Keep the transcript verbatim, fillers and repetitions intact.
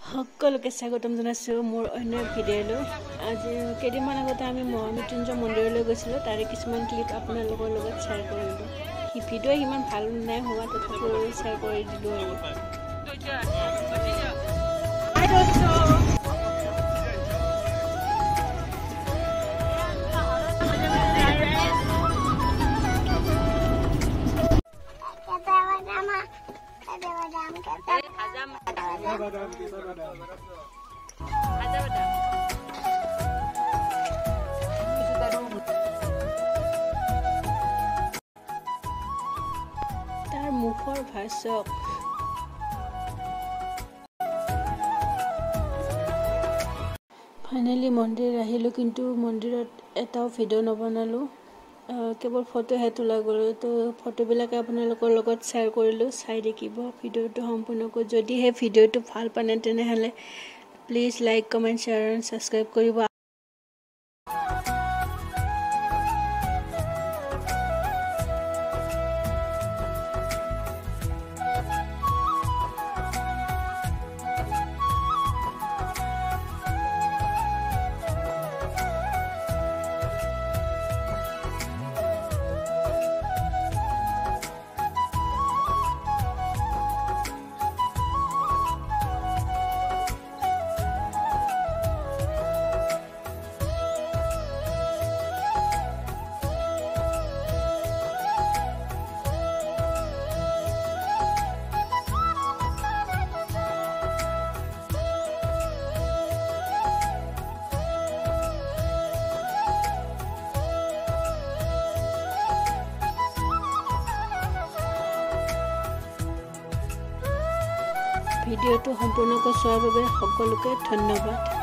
সকলোকে স্বাগতম জনাইছোঁ মোৰ অন্য ভিডিঅ'লৈ। আজি কেইদিনমান আগতে আমি মহামৃত্যুঞ্জয় মন্দিৰলৈ গৈছিলোঁ, তাৰে কিছুমান ক্লিপ আপোনালোকৰ লগত শ্বেয়াৰ কৰিলোঁ। সেই ভিডিঅ' সিমান ভাল নাই হোৱা, তথাপিও শ্বেয়াৰ কৰি দিলোঁ আৰু। তাৰ মুখৰ ভাষ্যক ফাইনেলি মন্দিৰ আহিলোঁ, কিন্তু মন্দিৰত এটাও ভিডিঅ' নবনালোঁ, কেৱল ফটোহে তোলা গ'লোঁ। তো ফটোবিলাকে আপোনালোকৰ লগত শ্বেয়াৰ কৰিলোঁ, চাই দেখিব ভিডিঅ'টো সম্পূৰ্ণকৈ। যদিহে ভিডিঅ'টো ভাল পানে তেনেহ'লে please like comment share and subscribe কৰিব। ভিডিঅ'টো সম্পূৰ্ণকৈ চোৱাৰ বাবে সকলোকে ধন্যবাদ।